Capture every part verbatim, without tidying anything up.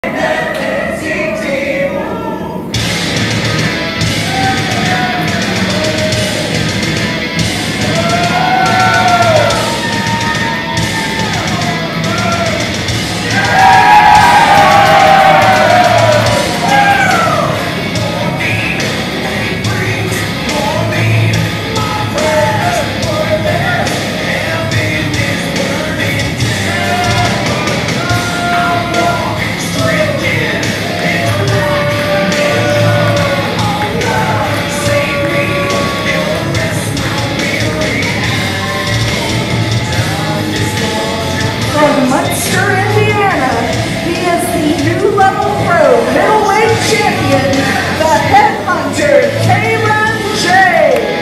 Champion, the Headhunter, Kalon J.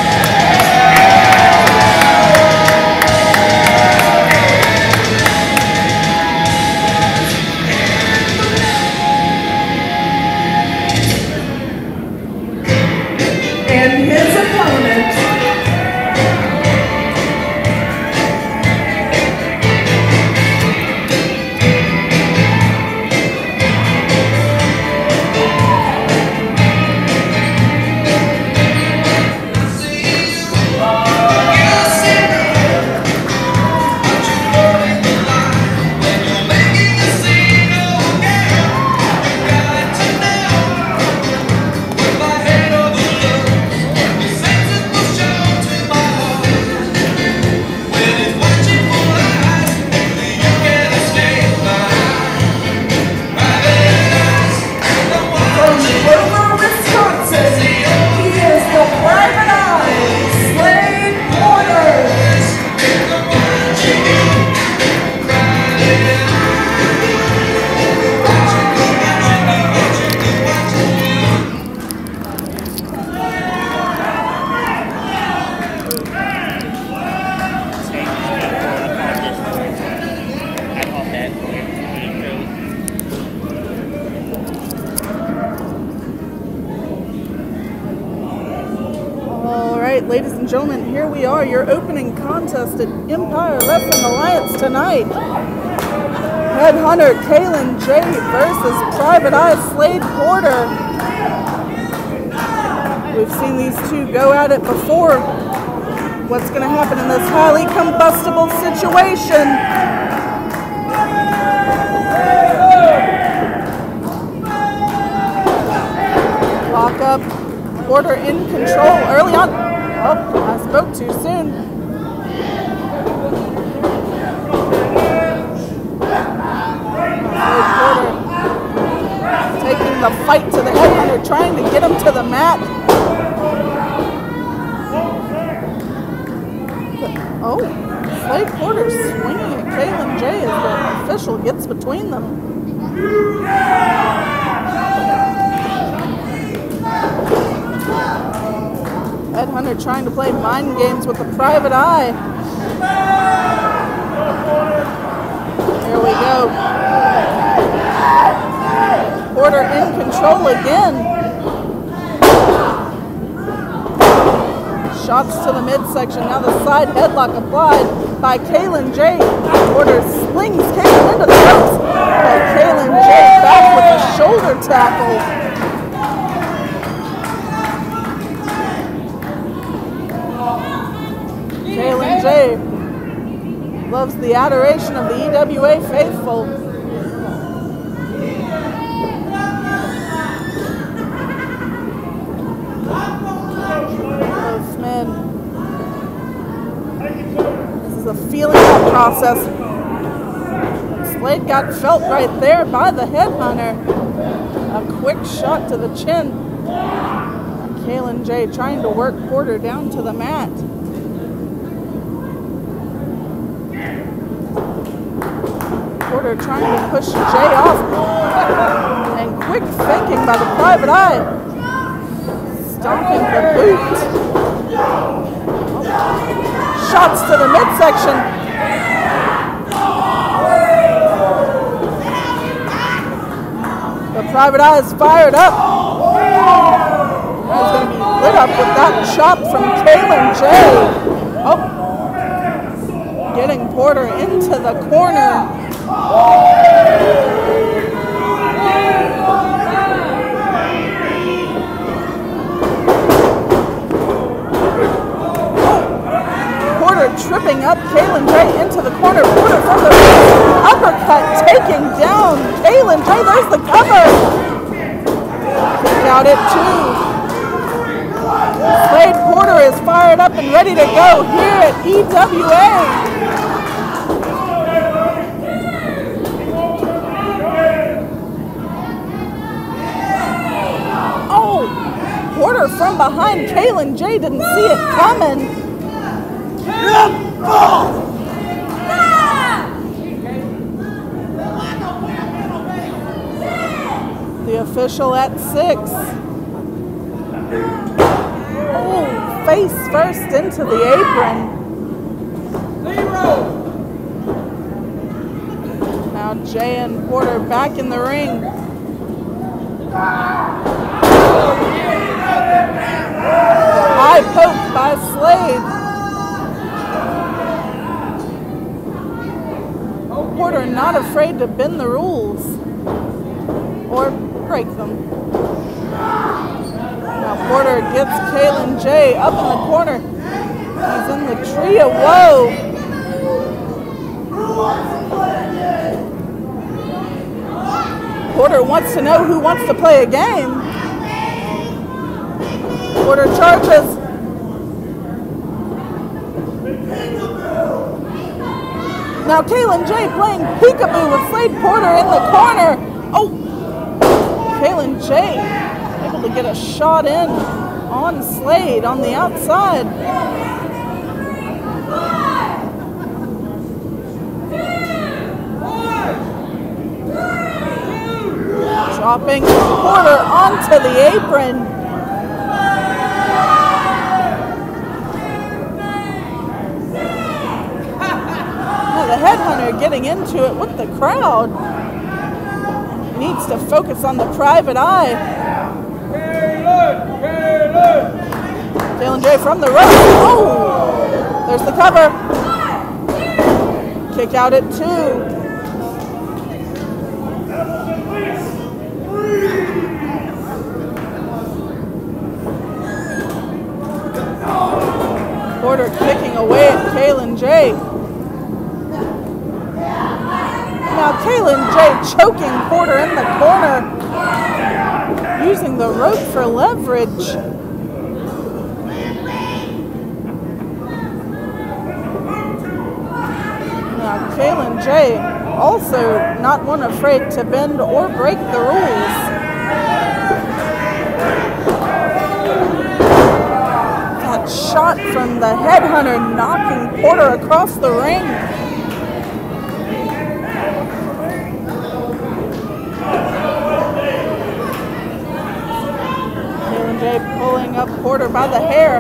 And his opponent, ladies and gentlemen, here we are, your opening contest at Empire Wrestling Alliance tonight. Headhunter Kalon J versus Private Eye Slade Porter. We've seen these two go at it before. What's going to happen in this highly combustible situation? Lock up. Porter in control early on. Oh, I spoke too soon. Porter taking the fight to the Headhunter, trying to get him to the mat. Oh, Slade Porter swinging at Kalon J as the official gets between them. Headhunter trying to play mind games with the Private Eye. Here we go. Porter in control again. Shots to the midsection. Now the side headlock applied by Kalon J. Porter slings Kalon into the ropes. But Kalon J back with a shoulder tackle. Kalon J loves the adoration of the E W A faithful. Both men. This is a feeling out process. Slade got felt right there by the Headhunter. A quick shot to the chin. Kalon J trying to work Porter down to the mat. Porter trying to push Jay off, and quick thinking by the Private Eye, stomping the boot. Oh. Shots to the midsection. The Private Eye is fired up. He's going to be lit up with that chop from Kalon J. Oh, getting Porter into the corner. Kalon J into the corner. Porter from the uppercut, taking down Kalon J. There's the cover. Kick out at two. Slade Porter is fired up and ready to go here at E W A. Oh, Porter from behind. Kalon J didn't see it coming. The official at six. Oh, face first into the apron. Now Jay and Porter back in the ring. High poke by Slade. Porter not afraid to bend the rules or break them. Now Porter gets Kalon J up in the corner. He's in the tree of woe. Porter wants to know who wants to play a game. Porter charges. Now Kalon J playing peekaboo with Slade Porter in the corner. Oh, Kalon J able to get a shot in on Slade on the outside. Dropping Porter onto the apron. The Headhunter getting into it with the crowd. Needs to focus on the private eye. Kalon J from the rope. Oh! There's the cover. Kick out at two. Porter kicking away at Kalon J. Now Kalon J choking Porter in the corner, using the rope for leverage. Now Kalon J also not one afraid to bend or break the rules. That shot from the Headhunter knocking Porter across the ring. Pulling up Porter by the hair.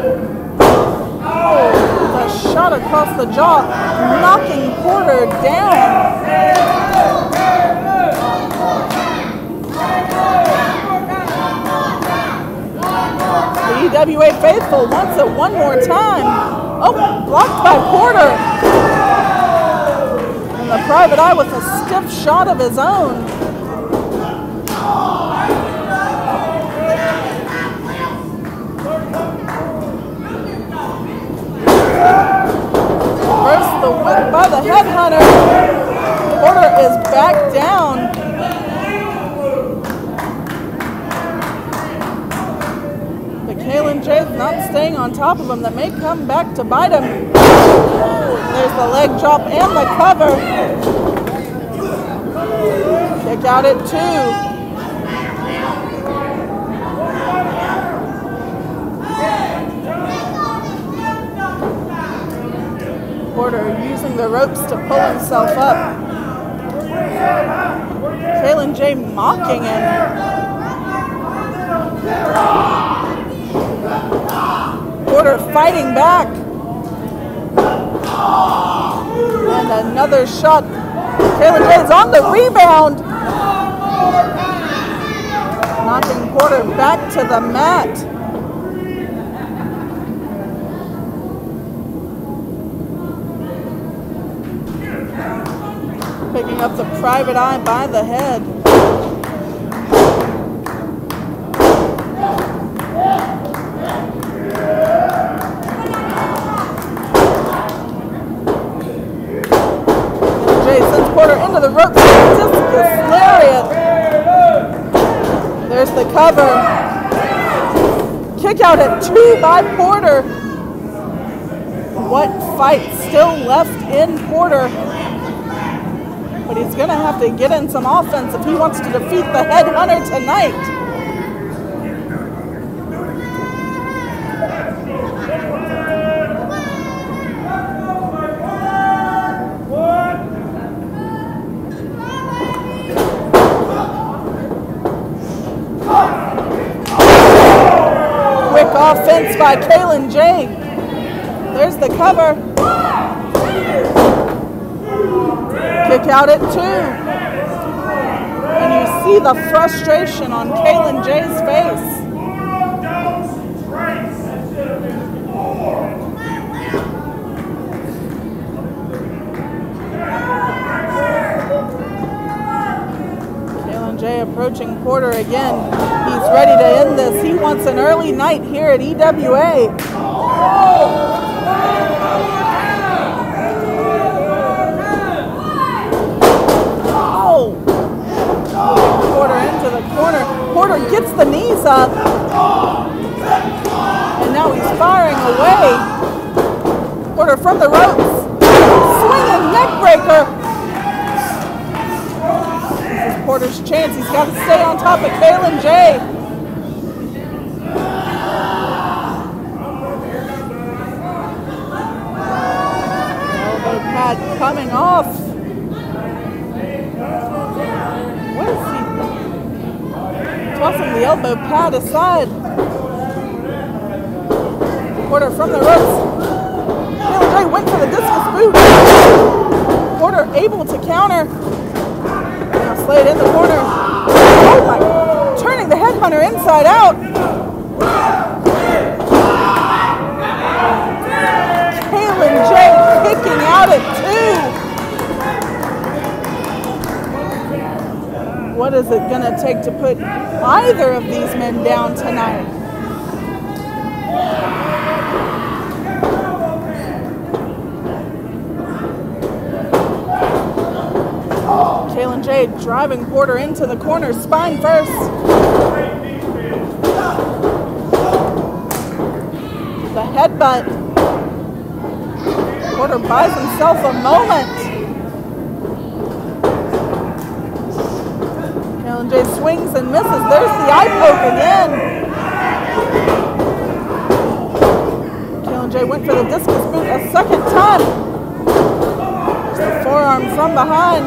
Oh, the shot across the jaw, knocking Porter down. The E W A faithful wants it one more time. Oh, blocked by Porter. And the private eye with a stiff shot of his own. First the whip by the Headhunter. Porter is back down. But Kalon J's not staying on top of him. That may come back to bite him. There's the leg drop and the cover. Kick out at two. Porter using the ropes to pull himself up. Kalon J mocking him. Porter fighting back. And another shot. Kalon J is on the rebound. Knocking Porter back to the mat. Picking up the private eye by the head. There's the cover. Kick out at two by Porter. What fight still left in Porter? But he's going to have to get in some offense if he wants to defeat the Headhunter tonight. Offense by Kalon J. There's the cover. Kick out at two. And you see the frustration on Kalon J's face. Kalon J approaching Porter again. He's ready to end this. He wants an early night here at E W A. Oh! Porter into the corner. Porter gets the knees up. And now he's firing away. Porter from the ropes. Swinging neck breaker. Porter's chance. He's got to stay on top of Kalon J. Elbow pad coming off. What is he? Tossing the elbow pad aside. Porter from the ropes. Kalon J went for the discus boot. Porter able to counter. Slade in the corner. Oh my! Turning the Headhunter inside out. Kalon J kicking out at two. What is it going to take to put either of these men down tonight? Kalon J driving Porter into the corner, spine first. The headbutt. Porter buys himself a moment. Kalon J swings and misses. There's the eye poke again. Kalon J went for the discus boot a second time. There's the forearm from behind.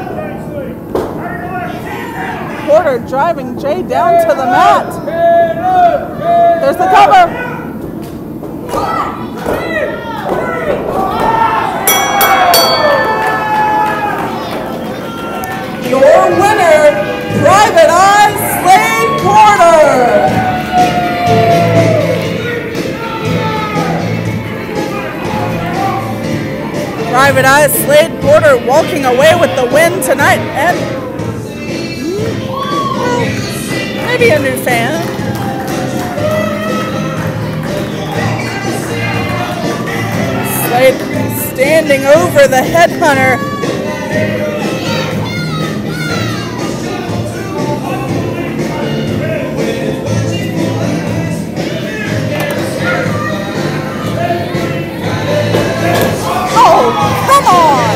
Porter driving Jay down to the mat. There's the cover. Your winner, Private Eye Slade Porter. Private Eye Slade Porter walking away with the win tonight, and maybe a new fan. Slade standing over the Headhunter. Oh, come on!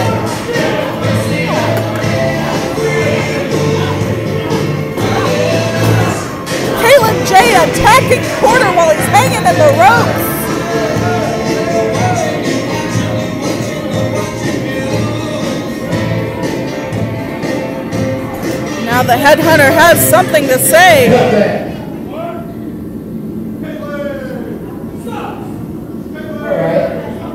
Kalon J attacking Porter while he's hanging in the ropes. Now the Headhunter has something to say. Alright.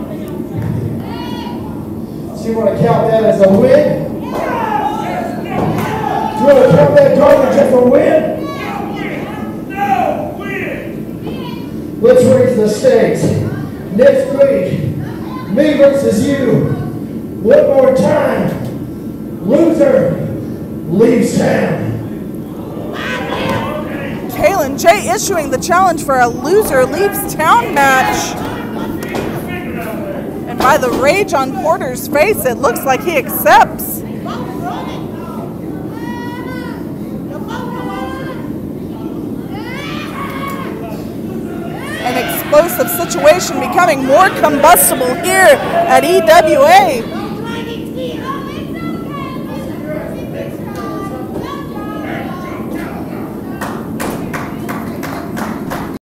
So you want to count that as a win? Do you want to count that garbage as a win? Let's raise the stakes. Next week, me versus you. One more time. Loser leaves town. Kalon J issuing the challenge for a loser leaves town match. And by the rage on Porter's face, it looks like he accepts. explosive situation becoming more combustible here at E W A.